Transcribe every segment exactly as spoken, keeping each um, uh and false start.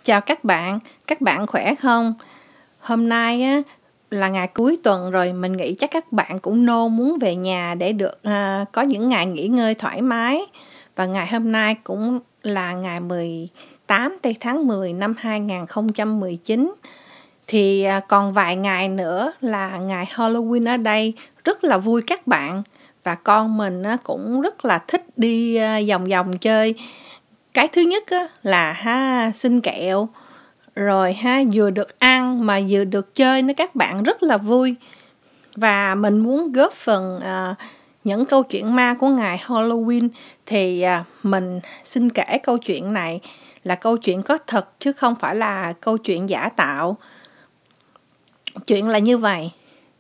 Chào các bạn, các bạn khỏe không? Hôm nay á, là ngày cuối tuần rồi, mình nghĩ chắc các bạn cũng nôn muốn về nhà để được à, có những ngày nghỉ ngơi thoải mái. Và ngày hôm nay cũng là ngày mười tám tây tháng mười năm hai nghìn không trăm mười chín. Thì à, còn vài ngày nữa là ngày Halloween ở đây, rất là vui các bạn. Và con mình á, cũng rất là thích đi à, vòng vòng chơi. Cái thứ nhất á, là ha xin kẹo, rồi ha vừa được ăn mà vừa được chơi nữa các bạn, rất là vui. Và mình muốn góp phần à, những câu chuyện ma của ngày Halloween thì à, mình xin kể câu chuyện này là câu chuyện có thật chứ không phải là câu chuyện giả tạo. Chuyện là như vậy.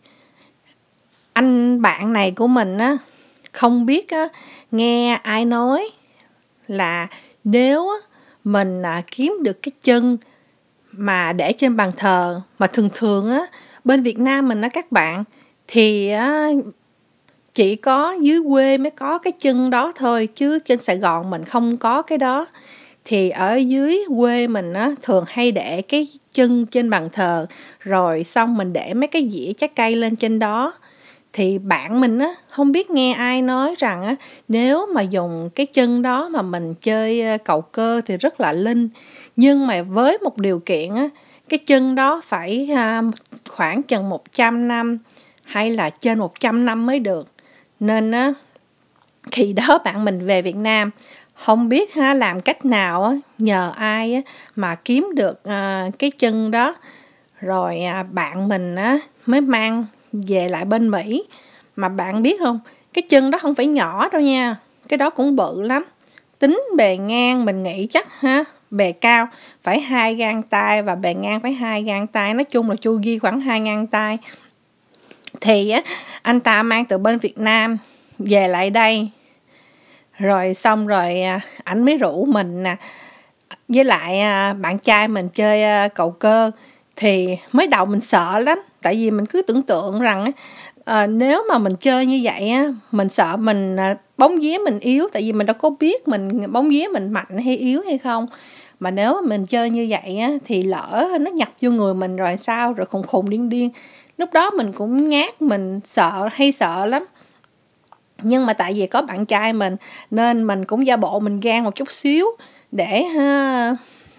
Anh bạn này của mình á, không biết á, nghe ai nói là nếu á, mình à, kiếm được cái chân mà để trên bàn thờ, mà thường thường á bên Việt Nam mình á các bạn, thì á, chỉ có dưới quê mới có cái chân đó thôi, chứ trên Sài Gòn mình không có cái đó. Thì ở dưới quê mình á thường hay để cái chân trên bàn thờ, rồi xong mình để mấy cái dĩa trái cây lên trên đó. Thì bạn mình á, không biết nghe ai nói rằng á, nếu mà dùng cái chân đó mà mình chơi cầu cơ thì rất là linh. Nhưng mà với một điều kiện á, cái chân đó phải à, khoảng chừng một trăm năm hay là trên một trăm năm mới được. Nên á, khi đó bạn mình về Việt Nam, không biết ha, làm cách nào á, nhờ ai á, mà kiếm được à, cái chân đó. Rồi à, bạn mình á, mới mang về lại bên Mỹ. Mà bạn biết không, cái chân đó không phải nhỏ đâu nha, cái đó cũng bự lắm. Tính bề ngang mình nghĩ chắc ha, bề cao phải hai gang tay và bề ngang phải hai gang tay, nói chung là chu vi khoảng hai gang tay. Thì á, anh ta mang từ bên Việt Nam về lại đây. Rồi xong rồi ảnh mới rủ mình nè, với lại bạn trai mình chơi cầu cơ. Thì mới đầu mình sợ lắm, tại vì mình cứ tưởng tượng rằng à, nếu mà mình chơi như vậy á, mình sợ mình bóng vía mình yếu, tại vì mình đâu có biết mình bóng vía mình mạnh hay yếu hay không. Mà nếu mà mình chơi như vậy á, thì lỡ nó nhập vô người mình rồi sao, rồi khùng khùng điên điên. Lúc đó mình cũng nhát, mình sợ hay sợ lắm. Nhưng mà tại vì có bạn trai mình nên mình cũng giả bộ mình gan một chút xíu để ha,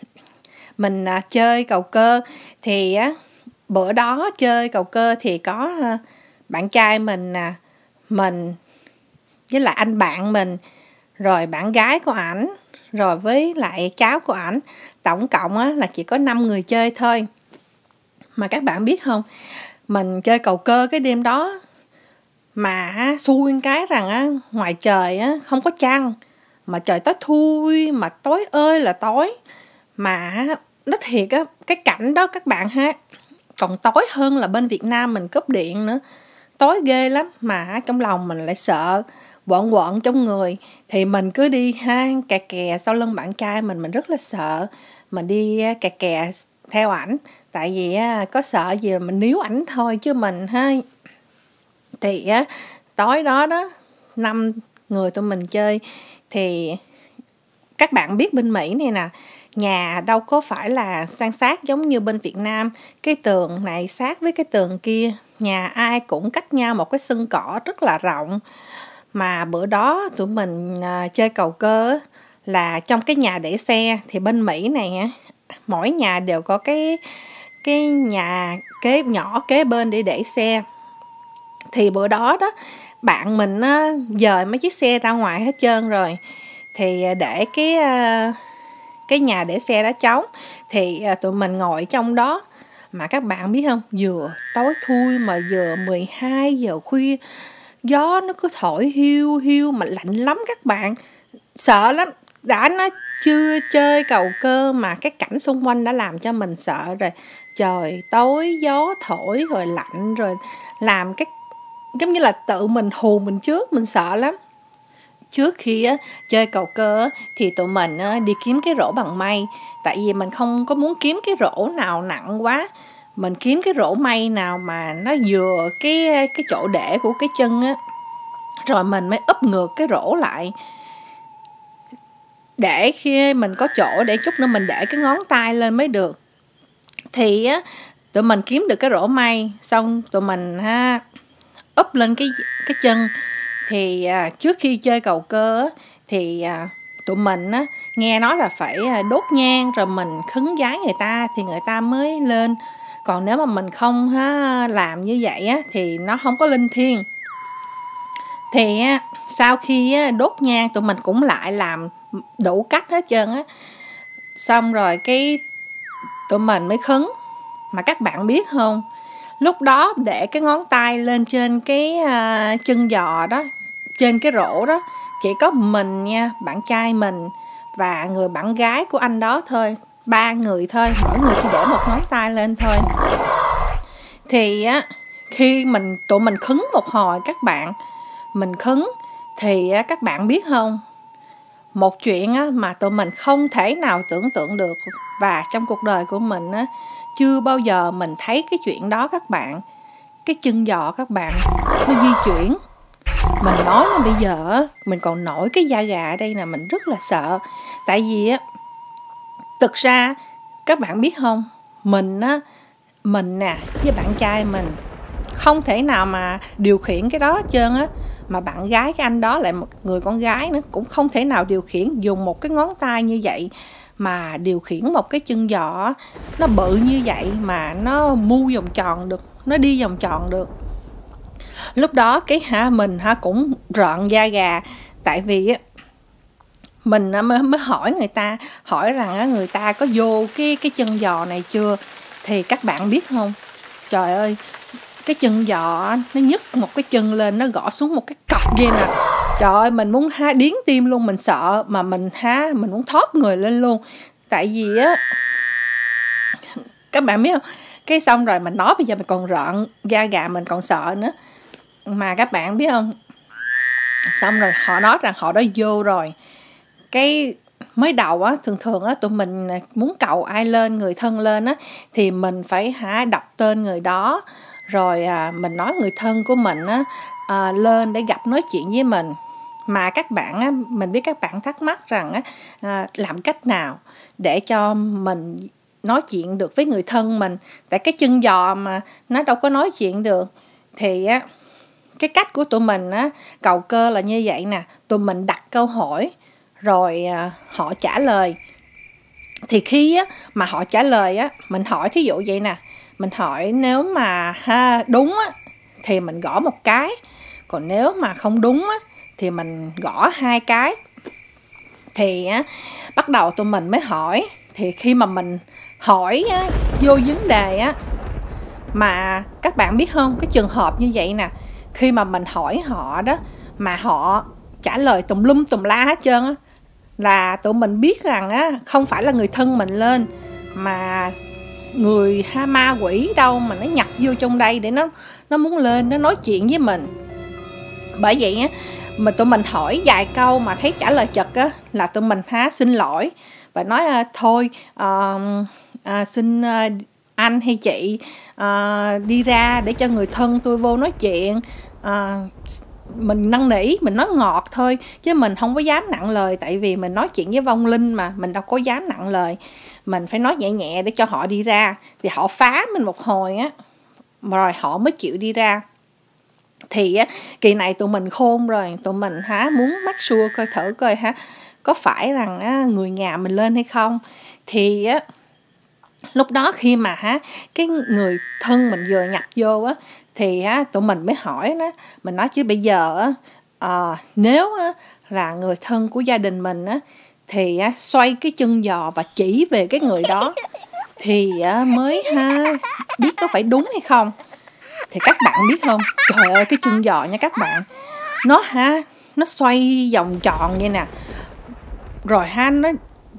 mình à, chơi cầu cơ. Thì á, bữa đó chơi cầu cơ thì có à, bạn trai mình à, mình với lại anh bạn mình, rồi bạn gái của ảnh, rồi với lại cháu của ảnh. Tổng cộng á, là chỉ có năm người chơi thôi. Mà các bạn biết không, mình chơi cầu cơ cái đêm đó mà xui cái rằng á, ngoài trời á, không có trăng, mà trời tối thui, mà tối ơi là tối. Mà nó thiệt á, cái cảnh đó các bạn ha, còn tối hơn là bên Việt Nam mình cúp điện nữa. Tối ghê lắm, mà trong lòng mình lại sợ, quợn quợn trong người. Thì mình cứ đi ha, kè kè sau lưng bạn trai mình, mình rất là sợ. Mình đi kè kè theo ảnh, tại vì có sợ gì mình níu ảnh thôi chứ mình ha. Thì á, tối đó đó, năm người tụi mình chơi. Thì các bạn biết bên Mỹ này nè, nhà đâu có phải là san sát giống như bên Việt Nam. Cái tường này sát với cái tường kia, nhà ai cũng cách nhau một cái sân cỏ rất là rộng. Mà bữa đó tụi mình à, chơi cầu cơ là trong cái nhà để xe. Thì bên Mỹ này mỗi nhà đều có cái cái nhà kế nhỏ kế bên để để xe. Thì bữa đó đó, bạn mình á, dời mấy chiếc xe ra ngoài hết trơn rồi. Thì để cái cái nhà để xe đó trống. Thì tụi mình ngồi trong đó. Mà các bạn biết không, vừa tối thui mà vừa mười hai giờ khuya, gió nó cứ thổi hiu hiu mà lạnh lắm các bạn. Sợ lắm. Đã nó chưa chơi cầu cơ mà cái cảnh xung quanh đã làm cho mình sợ rồi. Trời tối, gió thổi rồi lạnh rồi làm cái giống như là tự mình hù mình trước, mình sợ lắm. Trước khi á, chơi cầu cơ á, thì tụi mình á, đi kiếm cái rổ bằng mây. Tại vì mình không có muốn kiếm cái rổ nào nặng quá. Mình kiếm cái rổ mây nào mà nó vừa cái, cái chỗ để của cái chân á. Rồi mình mới úp ngược cái rổ lại. để khi mình có chỗ để chút nữa mình để cái ngón tay lên mới được. Thì á tụi mình kiếm được cái rổ may, xong tụi mình ha úp lên cái cái chân. Thì à, trước khi chơi cầu cơ á, thì à, tụi mình á nghe nói là phải đốt nhang rồi mình khấn vái người ta thì người ta mới lên. Còn nếu mà mình không ha làm như vậy á thì nó không có linh thiêng. Thì á, sau khi á, đốt nhang tụi mình cũng lại làm đủ cách hết trơn á. Xong rồi cái tụi mình mới khấn. Mà các bạn biết không, lúc đó để cái ngón tay lên trên cái uh, chân giò đó, trên cái rổ đó, chỉ có mình nha, bạn trai mình và người bạn gái của anh đó thôi. Ba người thôi, mỗi người chỉ để một ngón tay lên thôi. Thì á, khi mình tụi mình khấn một hồi các bạn, mình khấn thì á, các bạn biết không, một chuyện á, mà tụi mình không thể nào tưởng tượng được, và trong cuộc đời của mình á, chưa bao giờ mình thấy cái chuyện đó các bạn. Cái chân giò các bạn nó di chuyển. Mình nói là bây giờ mình còn nổi cái da gà ở đây nè, mình rất là sợ. Tại vì á, thực ra các bạn biết không, mình á, mình nè với bạn trai mình không thể nào mà điều khiển cái đó hết trơn á. Mà bạn gái cái anh đó lại một người con gái nữa, cũng không thể nào điều khiển, dùng một cái ngón tay như vậy mà điều khiển một cái chân giò nó bự như vậy mà nó mu vòng tròn được, nó đi vòng tròn được. Lúc đó cái hả mình hả cũng rợn da gà. Tại vì á mình mới, mới hỏi người ta, hỏi rằng á, người ta có vô cái, cái chân giò này chưa. Thì các bạn biết không, trời ơi, cái chân giò nó nhấc một cái chân lên, nó gõ xuống một cái cọc vậy nè. Trời ơi, mình muốn ha điếng tim luôn, mình sợ mà mình ha mình muốn thoát người lên luôn. Tại vì á các bạn biết không, cái xong rồi mình nói bây giờ mình còn rợn da gà, mình còn sợ nữa. Mà các bạn biết không, xong rồi họ nói rằng họ đã vô rồi. Cái mới đầu á, thường thường á tụi mình muốn cầu ai lên, người thân lên á, thì mình phải hả đọc tên người đó. Rồi à, mình nói người thân của mình á à, lên để gặp nói chuyện với mình. Mà các bạn á, mình biết các bạn thắc mắc rằng á à, làm cách nào để cho mình nói chuyện được với người thân mình. Tại cái chân giò mà nó đâu có nói chuyện được. Thì á, cái cách của tụi mình á cầu cơ là như vậy nè. Tụi mình đặt câu hỏi rồi à, họ trả lời. Thì khi á, mà họ trả lời á, mình hỏi thí dụ vậy nè, mình hỏi nếu mà ha, đúng á, thì mình gõ một cái. Còn nếu mà không đúng á, thì mình gõ hai cái. Thì á, bắt đầu tụi mình mới hỏi. Thì khi mà mình hỏi á, vô vấn đề á, mà các bạn biết không, cái trường hợp như vậy nè, khi mà mình hỏi họ đó, mà họ trả lời tùm lum tùm la hết trơn á, là tụi mình biết rằng á, không phải là người thân mình lên, mà người ha ma quỷ đâu mà nó nhập vô trong đây để nó nó muốn lên, nó nói chuyện với mình. Bởi vậy á, mà tụi mình hỏi vài câu mà thấy trả lời chật á, là tụi mình há xin lỗi và nói à, thôi à, à, xin à, anh hay chị à, đi ra để cho người thân tôi vô nói chuyện. à, Mình năn nỉ, mình nói ngọt thôi, chứ mình không có dám nặng lời. Tại vì mình nói chuyện với vong linh mà, mình đâu có dám nặng lời. Mình phải nói nhẹ nhẹ để cho họ đi ra. Thì họ phá mình một hồi á, rồi họ mới chịu đi ra. Thì á, kỳ này tụi mình khôn rồi. Tụi mình hả muốn mắc sure coi thử coi hả có phải rằng á, người nhà mình lên hay không. Thì á, lúc đó khi mà hả cái người thân mình vừa nhập vô á, thì á, tụi mình mới hỏi nó. Mình nói chứ bây giờ á, à, nếu á, là người thân của gia đình mình á, thì á, xoay cái chân giò và chỉ về cái người đó thì á, mới ha biết có phải đúng hay không. Thì các bạn biết không, trời ơi, cái chân giò nha các bạn, nó ha nó xoay vòng tròn vậy nè. Rồi ha nó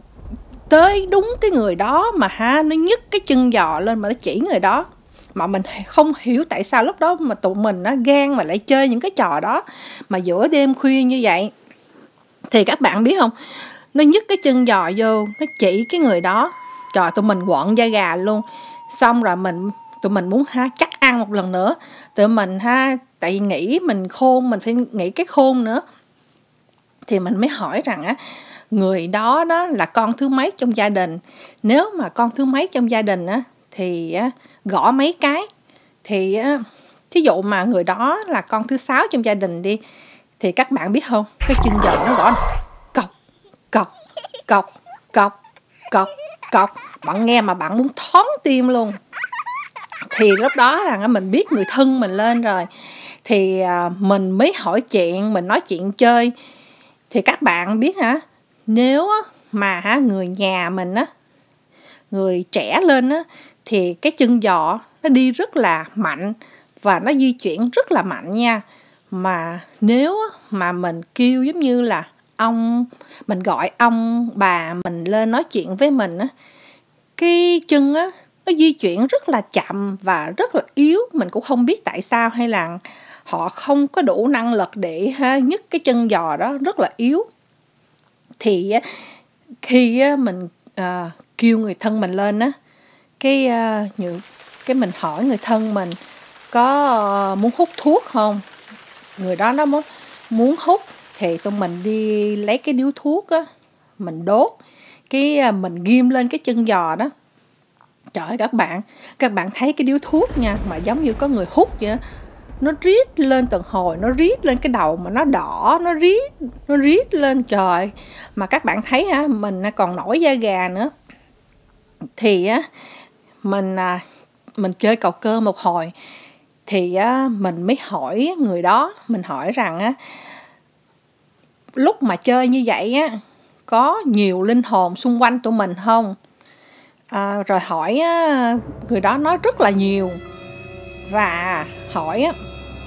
tới đúng cái người đó, mà ha nó nhấc cái chân giò lên mà nó chỉ người đó. Mà mình không hiểu tại sao lúc đó mà tụi mình nó gan mà lại chơi những cái trò đó mà giữa đêm khuya như vậy. Thì các bạn biết không, nó nhấc cái chân giò vô, nó chỉ cái người đó. Trời, tụi mình quặn da gà luôn. Xong rồi mình tụi mình muốn ha chắc ăn một lần nữa. Tụi mình ha, tại vì nghĩ mình khôn, mình phải nghĩ cái khôn nữa. Thì mình mới hỏi rằng á, người đó đó là con thứ mấy trong gia đình. Nếu mà con thứ mấy trong gia đình á, thì á, gõ mấy cái. Thì á, thí dụ mà người đó là con thứ sáu trong gia đình đi, thì các bạn biết không, cái chân giò nó gõ cọc, cọc, cọc, cọc, cọc, cọc. Bạn nghe mà bạn muốn thoáng tim luôn. Thì lúc đó là mình biết người thân mình lên rồi. Thì mình mới hỏi chuyện, mình nói chuyện chơi. Thì các bạn biết hả, nếu mà người nhà mình á, người trẻ lên á, thì cái chân giò nó đi rất là mạnh và nó di chuyển rất là mạnh nha. Mà nếu mà mình kêu giống như là ông, mình gọi ông bà mình lên nói chuyện với mình á, cái chân á nó di chuyển rất là chậm và rất là yếu. Mình cũng không biết tại sao, hay là họ không có đủ năng lực để ha, nhấc cái chân giò đó rất là yếu. Thì khi mình à, kêu người thân mình lên á, cái à, những cái mình hỏi người thân mình có à, muốn hút thuốc không. Người đó nó muốn muốn hút thì tụi mình đi lấy cái điếu thuốc á, mình đốt, cái à, mình ghim lên cái chân giò đó. Trời ơi các bạn, các bạn thấy cái điếu thuốc nha, mà giống như có người hút vậy. Nó rít lên từng hồi, nó rít lên cái đầu mà nó đỏ, nó rít, nó rít lên trời. Mà các bạn thấy hả, mình còn nổi da gà nữa. Thì á, mình mình chơi cầu cơ một hồi, thì á, mình mới hỏi người đó, mình hỏi rằng á, lúc mà chơi như vậy á, có nhiều linh hồn xung quanh tụi mình không? À, rồi hỏi á, người đó nói rất là nhiều. Và hỏi á,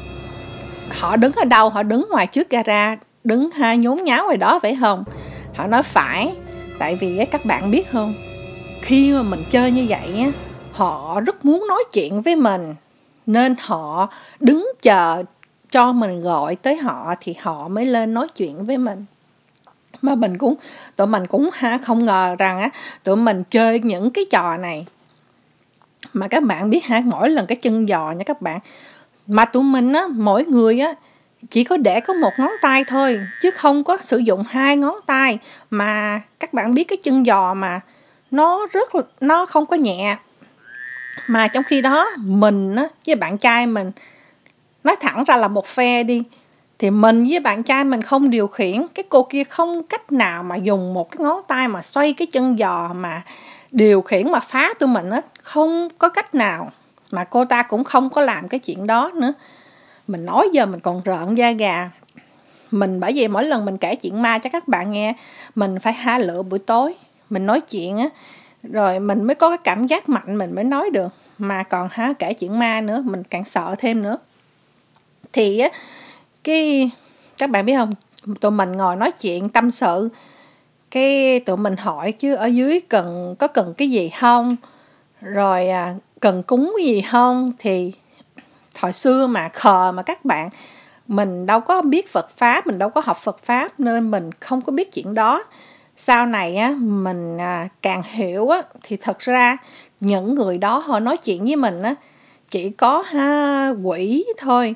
họ đứng ở đâu? Họ đứng ngoài trước gara, đứng ha, nhốn nháo ngoài đó phải không? Họ nói phải. Tại vì các bạn biết không, khi mà mình chơi như vậy á, họ rất muốn nói chuyện với mình, nên họ đứng chờ cho mình gọi tới họ thì họ mới lên nói chuyện với mình. Mà mình cũng tụi mình cũng ha, không ngờ rằng á, tụi mình chơi những cái trò này. Mà các bạn biết ha, mỗi lần cái chân giò nha các bạn, mà tụi mình á, mỗi người á chỉ có để có một ngón tay thôi, chứ không có sử dụng hai ngón tay. Mà các bạn biết cái chân giò mà nó rất nó không có nhẹ. Mà trong khi đó mình á, với bạn trai mình, nói thẳng ra là một phe đi, thì mình với bạn trai mình không điều khiển, cái cô kia không cách nào mà dùng một cái ngón tay mà xoay cái chân giò mà điều khiển mà phá tụi mình á, không có cách nào. Mà cô ta cũng không có làm cái chuyện đó nữa. Mình nói giờ mình còn rợn da gà. Mình bởi vì mỗi lần mình kể chuyện ma cho các bạn nghe, mình phải ha lựa buổi tối, mình nói chuyện á, rồi mình mới có cái cảm giác mạnh mình mới nói được. Mà còn ha kể chuyện ma nữa, mình càng sợ thêm nữa. Thì á, cái các bạn biết không, tụi mình ngồi nói chuyện tâm sự, cái tụi mình hỏi chứ ở dưới cần có cần cái gì không, rồi à, cần cúng cái gì không. Thì hồi xưa mà khờ mà các bạn, mình đâu có biết Phật Pháp, mình đâu có học Phật Pháp, nên mình không có biết chuyện đó. Sau này á, mình à, càng hiểu á, thì thật ra những người đó họ nói chuyện với mình á, chỉ có ha, quỷ thôi.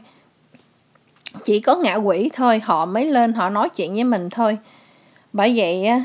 Chỉ có ngạ quỷ thôi, họ mới lên họ nói chuyện với mình thôi. Bởi vậy á,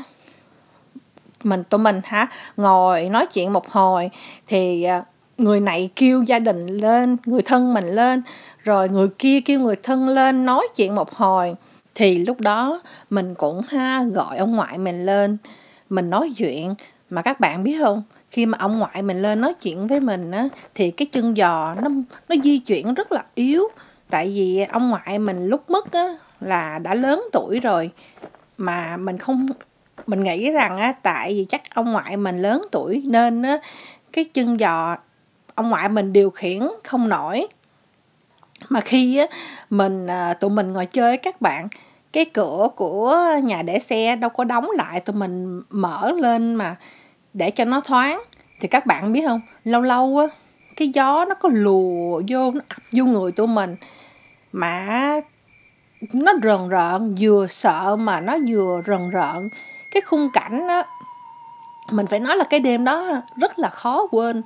mình tụi mình hả ngồi nói chuyện một hồi, thì người này kêu gia đình lên, người thân mình lên, rồi người kia kêu người thân lên nói chuyện một hồi. Thì lúc đó mình cũng ha gọi ông ngoại mình lên, mình nói chuyện. Mà các bạn biết không, khi mà ông ngoại mình lên nói chuyện với mình á, thì cái chân giò nó, nó di chuyển rất là yếu. Tại vì ông ngoại mình lúc mất á, là đã lớn tuổi rồi. Mà mình không mình nghĩ rằng á, tại vì chắc ông ngoại mình lớn tuổi nên á, cái chân giò ông ngoại mình điều khiển không nổi. Mà khi á, mình tụi mình ngồi chơi các bạn, cái cửa của nhà để xe đâu có đóng lại, tụi mình mở lên mà để cho nó thoáng. Thì các bạn biết không, lâu lâu á, cái gió nó có lùa vô, nó ập vô người tụi mình. Mà nó rờn rợn, vừa sợ mà nó vừa rờn rợn. Cái khung cảnh á, mình phải nói là cái đêm đó rất là khó quên.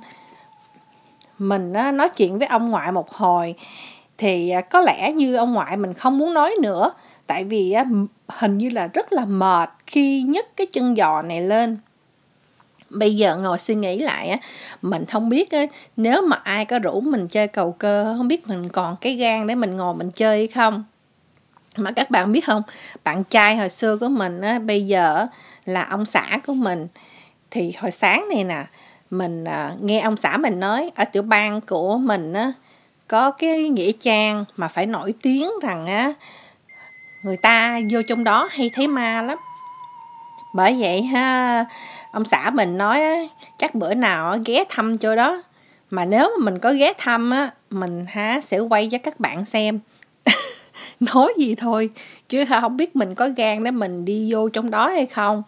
Mình á, nói chuyện với ông ngoại một hồi, thì có lẽ như ông ngoại mình không muốn nói nữa, tại vì á, hình như là rất là mệt khi nhấc cái chân giò này lên. Bây giờ ngồi suy nghĩ lại á, mình không biết á, nếu mà ai có rủ mình chơi cầu cơ, không biết mình còn cái gan để mình ngồi mình chơi hay không. Mà các bạn biết không, bạn trai hồi xưa của mình á, bây giờ là ông xã của mình. Thì hồi sáng này nè, mình à, nghe ông xã mình nói ở tiểu bang của mình á, có cái nghĩa trang mà phải nổi tiếng rằng á, người ta vô trong đó hay thấy ma lắm. Bởi vậy ha, ông xã mình nói á, chắc bữa nào á, ghé thăm chỗ đó. Mà nếu mà mình có ghé thăm á, mình há sẽ quay cho các bạn xem. Nói gì thôi, chứ không biết mình có gan để mình đi vô trong đó hay không.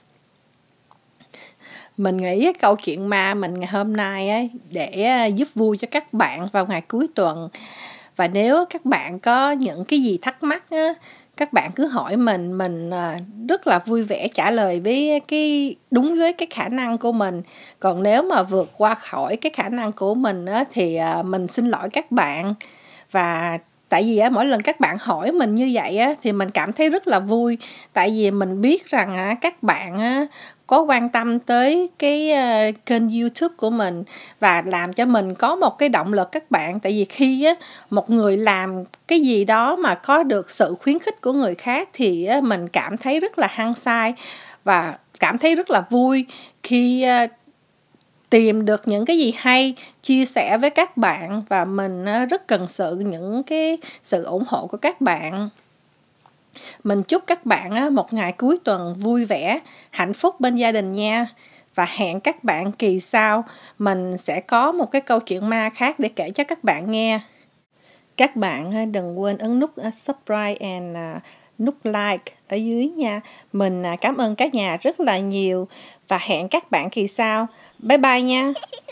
Mình nghĩ cái câu chuyện ma mình ngày hôm nay á, để giúp vui cho các bạn vào ngày cuối tuần. Và nếu các bạn có những cái gì thắc mắc á, các bạn cứ hỏi mình, mình rất là vui vẻ trả lời với cái đúng với cái khả năng của mình. Còn nếu mà vượt qua khỏi cái khả năng của mình á, thì mình xin lỗi các bạn. Và tại vì á, mỗi lần các bạn hỏi mình như vậy á, thì mình cảm thấy rất là vui. Tại vì mình biết rằng á, các bạn á, có quan tâm tới cái uh, kênh YouTube của mình và làm cho mình có một cái động lực các bạn. Tại vì khi á, một người làm cái gì đó mà có được sự khuyến khích của người khác thì á, mình cảm thấy rất là hăng say và cảm thấy rất là vui khi uh, tìm được những cái gì hay chia sẻ với các bạn, và mình uh, rất cần sự những cái sự ủng hộ của các bạn. Mình chúc các bạn một ngày cuối tuần vui vẻ, hạnh phúc bên gia đình nha. Và hẹn các bạn kỳ sau mình sẽ có một cái câu chuyện ma khác để kể cho các bạn nghe. Các bạn đừng quên ấn nút subscribe and nút like ở dưới nha. Mình cảm ơn các nhà rất là nhiều và hẹn các bạn kỳ sau. Bye bye nha.